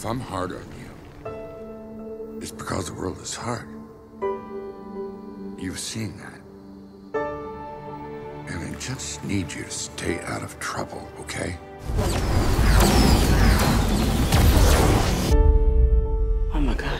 If I'm hard on you, it's because the world is hard. You've seen that. And I just need you to stay out of trouble, okay? Oh my God.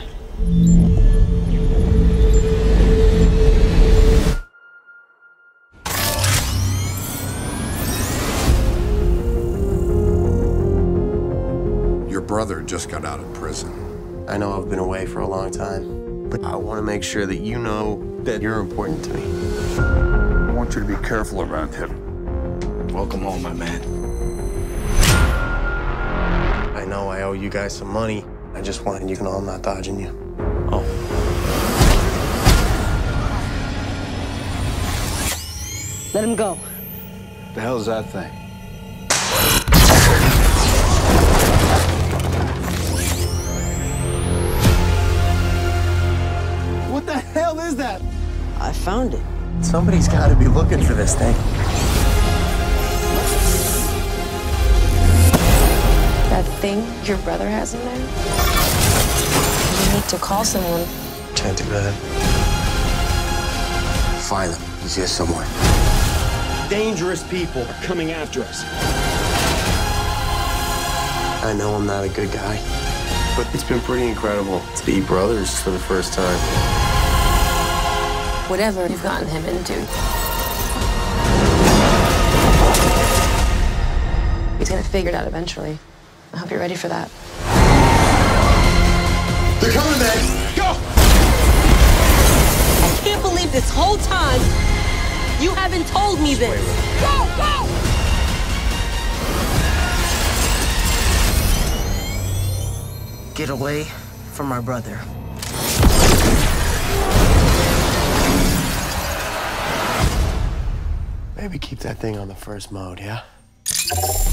Your brother just got out of prison. I know I've been away for a long time, but I want to make sure that you know that you're important to me. I want you to be careful around him. Welcome home, my man. I know I owe you guys some money. I just wanted you to know I'm not dodging you. Oh. Let him go. The hell's that thing? What the hell is that? I found it. Somebody's got to be looking for this thing. That thing your brother has in there? You need to call someone. Can't do that. Find him. He's here somewhere. Dangerous people are coming after us. I know I'm not a good guy, but it's been pretty incredible to be brothers for the first time. Whatever you've gotten him into. He's gonna figure it out eventually. I hope you're ready for that. They're coming, man! Go! I can't believe this whole time you haven't told me this. Go, go! Get away from my brother. Maybe keep that thing on the first mode, yeah?